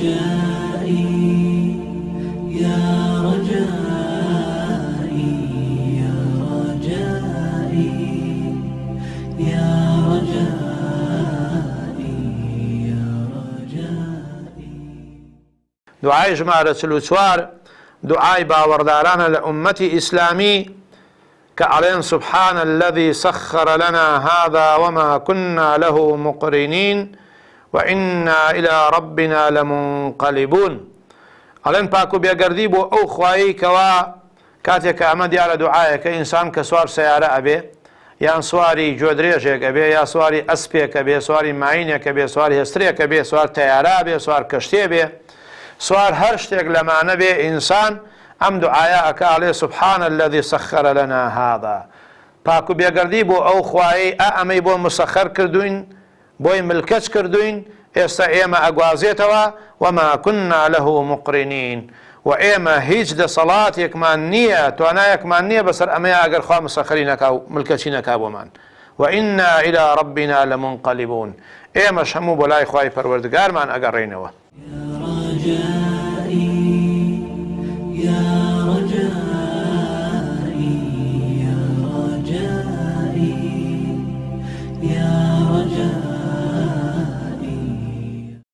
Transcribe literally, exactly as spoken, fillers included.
رجائي يا رجائي يا رجائي يا رجائي يا رجائي. دعاء جماعة الوسوار دعاء باورداران لأمتي إسلامي كأعلن سبحان الذي سخر لنا هذا وما كنا له مقرنين وإنا إلى ربنا لمنقلبون. أعلن باكو بيقردي بو أو خواهي كوا كاتك أمد على دعاء كإنسان كسوار سيارة أبي يا سواري جودريجك أبي يا سواري أسبيك أبي سواري معينك أبي سواري هستريك أبي سوار تيارة أبي سوار كشتي أبي سوار هرشتك لما نبي إنسان أم دعاءك عليه سبحان الذي سخر لنا هذا. باكو بيقردي بو أو خواهي أأمي بو مسخر كردوين بوي ملكت كردوين ئێستا ئێمە ئەگوازێتەوە وما كنا له مقرنين و ئێمە هیچ دەسەڵاتێکمان نییە توانایەکمان نییە بەسەر ئەمەیە ئەگەر خوا مسەخەری نەکا و ملکەچی نەکا بۆمان. وإنا إلى ربنا لمنقلبون. ئێمەش هەموو بۆ لای خوای پەروەردگارمان ئەگەڕێینەوە.